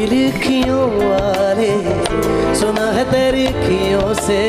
सुरीली अखियों वाले सुना है तेरी अखियों से,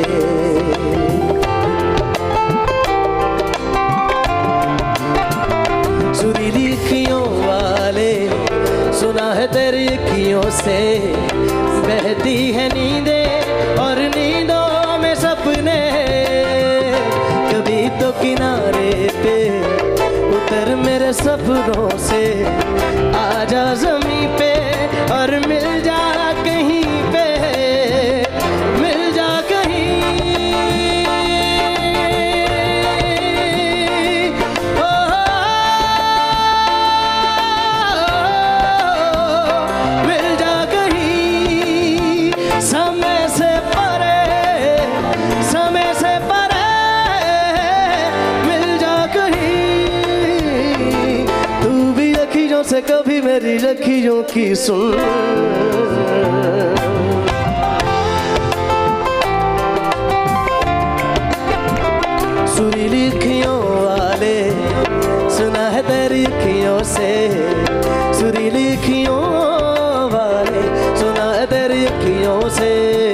सुरीली अखियों वाले सुना है तेरी अखियों से, बहती है नींदें और नींदों में सपने, कभी तो किनारे पे उतर मेरे सपनों से, आजा ज़मीं पे और मिल जा कहीं पे, मिल जा कहीं, ओ, मिल जा कहीं, समय से परे, समय से परे, मिल जा कहीं, तू भी अखियों से कभी मेरी अखियों की सुन, सुरीली अखियों वाले सुना है तेरी अखियों से, सुरीली अखियों वाले सुना है तेरी अखियों से।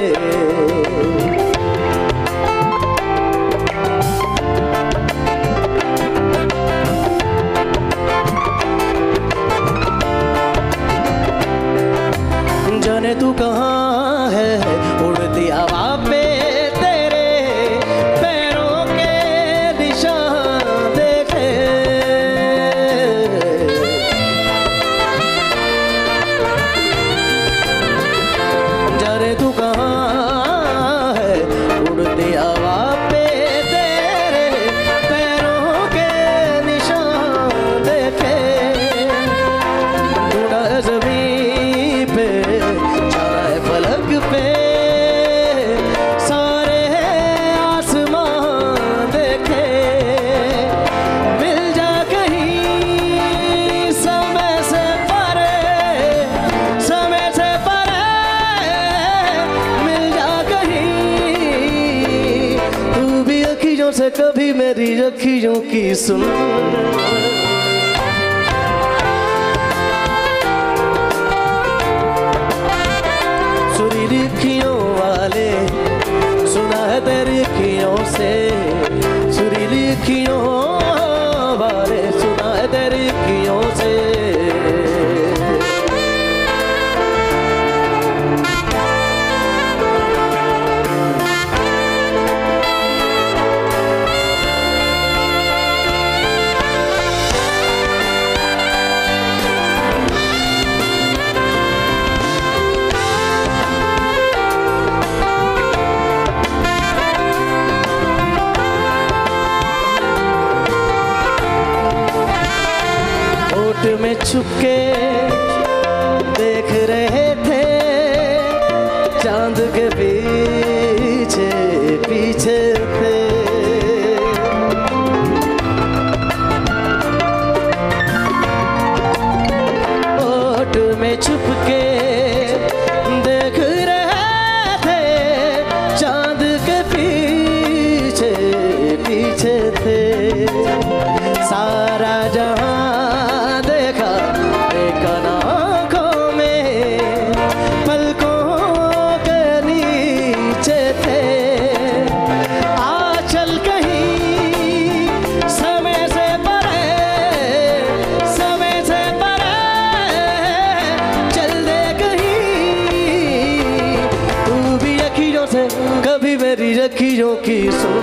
जाने तू कहाँ है उड़ती हवा पे, तेरे पैरों के निशान देखे, जाने तू कहाँ है उड़ती हवा पे, तेरे पैरों के निशान देखे, ढूंढा है ज़मीं पे फलक पे, सारे आसमान देखे, मिल जा कहीं, समय से परे, समय से परे, मिल जा कहीं, तू भी अखियों से कभी मेरी अखियों की सुन, सुरीली अखियों वाले सुना है तेरी अखियों से, सुरीली अखियों वाले सुना है तेरी अखियों से। में छुपके देख रहे थे चांद के पीछे पीछे थे, ओट में छुपके देख रहे थे चांद के पीछे पीछे थे, सारा जहां कभी मेरी अखियों की सुन,